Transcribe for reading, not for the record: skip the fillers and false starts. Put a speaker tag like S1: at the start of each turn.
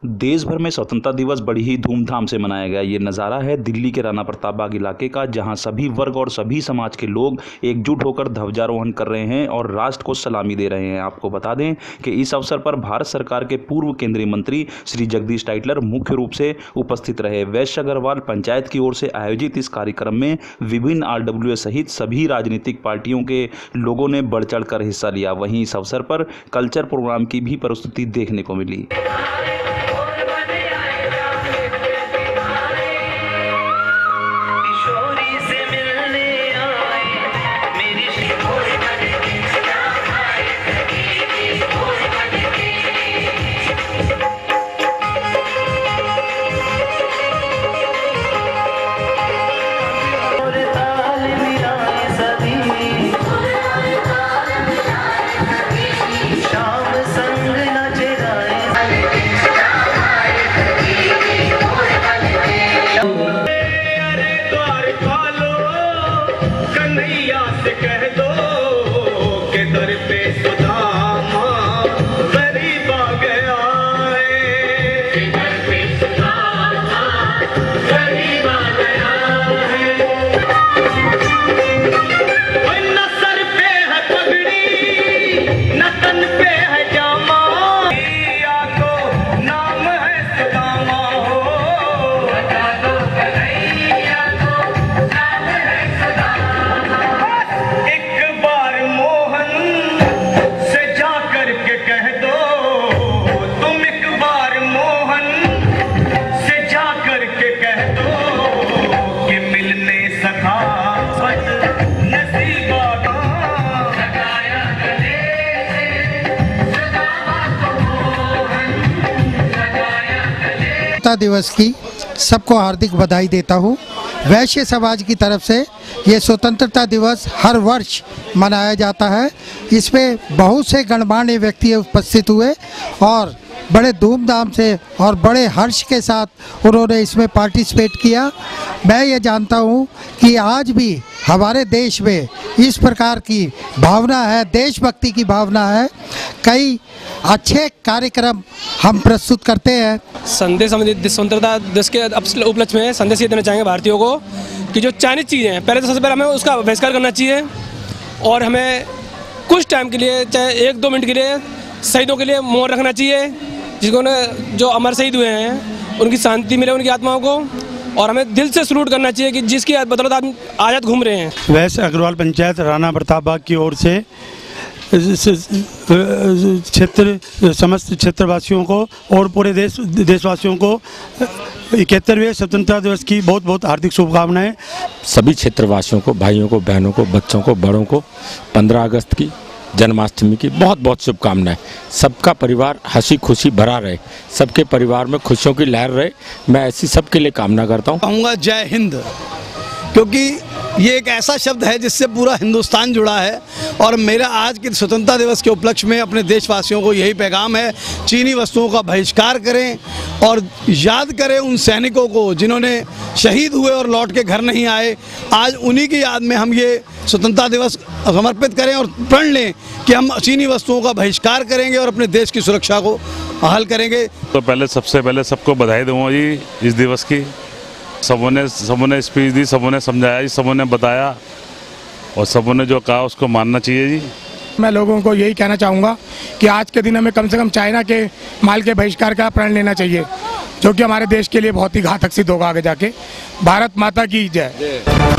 S1: देश भर में स्वतंत्रता दिवस बड़ी ही धूमधाम से मनाया गया। ये नज़ारा है दिल्ली के राणा प्रताप बाग इलाके का, जहां सभी वर्ग और सभी समाज के लोग एकजुट होकर ध्वजारोहण कर रहे हैं और राष्ट्र को सलामी दे रहे हैं। आपको बता दें कि इस अवसर पर भारत सरकार के पूर्व केंद्रीय मंत्री श्री जगदीश टाइटलर मुख्य रूप से उपस्थित रहे। वैश्य अग्रवाल पंचायत की ओर से आयोजित इस कार्यक्रम में विभिन्न RWA सहित सभी राजनीतिक पार्टियों के लोगों ने बढ़ चढ़ कर हिस्सा लिया। वहीं इस अवसर पर कल्चर प्रोग्राम की भी प्रस्तुति देखने को मिली।
S2: स्वतंत्रता दिवस की सबको हार्दिक बधाई देता हूँ। वैश्य समाज की तरफ से ये स्वतंत्रता दिवस हर वर्ष मनाया जाता है। इसमें बहुत से गणमान्य व्यक्ति उपस्थित हुए और बड़े धूमधाम से और बड़े हर्ष के साथ उन्होंने इसमें पार्टिसिपेट किया। मैं ये जानता हूँ कि आज भी हमारे देश में इस प्रकार की भावना है, देशभक्ति की भावना है। कई अच्छे कार्यक्रम हम प्रस्तुत करते हैं।
S3: संदेश हम स्वतंत्रता दिवस के उपलक्ष्य में संदेश ये देना चाहेंगे भारतीयों को कि जो चाइनीज चीज़ें हैं, पहले तो सबसे पहले हमें उसका बहिष्कार करना चाहिए और हमें कुछ टाइम के लिए, चाहे 1-2 मिनट के लिए, शहीदों के लिए मौन रखना चाहिए, जिन्होंने जो अमर शहीद हुए हैं उनकी शांति मिले उनकी आत्माओं को, और हमें दिल से सलूट करना चाहिए कि जिसकी बदौलत आप आज़ाद घूम रहे हैं।
S4: वैश्य अग्रवाल पंचायत राणा प्रताप बाग की ओर से समस्त क्षेत्रवासियों को और पूरे देशवासियों को 71वें स्वतंत्रता दिवस की बहुत बहुत हार्दिक शुभकामनाएं।
S5: सभी क्षेत्रवासियों को, भाइयों को, बहनों को, बच्चों को, बड़ों को 15 अगस्त की, जन्माष्टमी की बहुत बहुत शुभकामनाएं। सबका परिवार हंसी खुशी भरा रहे, सबके परिवार में खुशियों की लहर रहे, मैं ऐसी सबके लिए कामना करता हूं।
S6: कहूँगा जय हिंद, क्योंकि ये एक ऐसा शब्द है जिससे पूरा हिंदुस्तान जुड़ा है। और मेरा आज के स्वतंत्रता दिवस के उपलक्ष्य में अपने देशवासियों को यही पैगाम है, चीनी वस्तुओं का बहिष्कार करें और याद करें उन सैनिकों को जिन्होंने शहीद हुए और लौट के घर नहीं आए। आज उन्हीं की याद में हम ये स्वतंत्रता दिवस समर्पित करें और प्रण लें कि हम चीनी वस्तुओं का बहिष्कार करेंगे और अपने देश की सुरक्षा को बहाल करेंगे।
S7: तो सबसे पहले सबको बधाई दूँगा जी इस दिवस की। सबों ने स्पीच दी, सबों ने समझाया जी, सबों ने बताया और सबों ने जो कहा उसको मानना चाहिए जी।
S8: मैं लोगों को यही कहना चाहूँगा कि आज के दिन हमें कम से कम चाइना के माल के बहिष्कार का प्रण लेना चाहिए, जो कि हमारे देश के लिए बहुत ही घातक सिद्ध होगा आगे जाके। भारत माता की जय।